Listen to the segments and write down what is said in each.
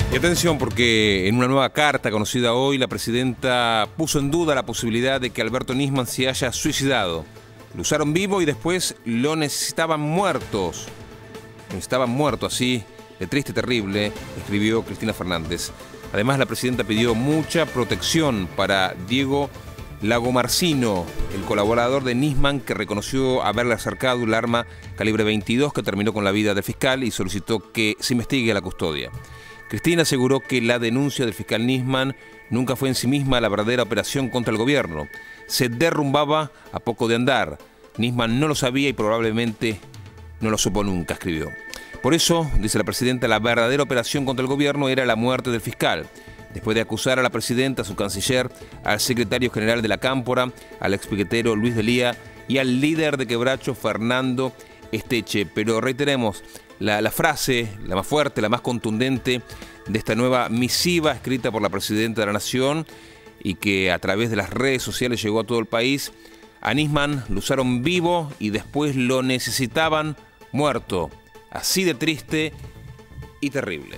Y atención, porque en una nueva carta conocida hoy, la presidenta puso en duda la posibilidad de que Alberto Nisman se haya suicidado. Lo usaron vivo y después lo necesitaban muertos. Necesitaban muerto, así de triste y terrible, escribió Cristina Fernández. Además, la presidenta pidió mucha protección para Diego Lagomarsino, el colaborador de Nisman, que reconoció haberle acercado el arma calibre 22 que terminó con la vida del fiscal y solicitó que se investigue la custodia. Cristina aseguró que la denuncia del fiscal Nisman nunca fue en sí misma la verdadera operación contra el gobierno. Se derrumbaba a poco de andar. Nisman no lo sabía y probablemente no lo supo nunca, escribió. Por eso, dice la presidenta, la verdadera operación contra el gobierno era la muerte del fiscal. Después de acusar a la presidenta, a su canciller, al secretario general de la Cámpora, al expiquetero Luis Delía y al líder de Quebracho, Fernando Esteche. Pero reiteremos, la frase, la más fuerte, la más contundente de esta nueva misiva escrita por la presidenta de la Nación y que a través de las redes sociales llegó a todo el país: a Nisman lo usaron vivo y después lo necesitaban muerto. Así de triste y terrible.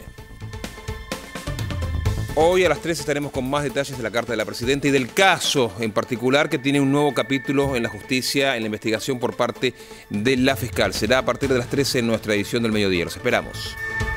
Hoy a las 3 estaremos con más detalles de la carta de la presidenta y del caso en particular, que tiene un nuevo capítulo en la justicia, en la investigación por parte de la fiscal. Será a partir de las 13 en nuestra edición del mediodía. Los esperamos.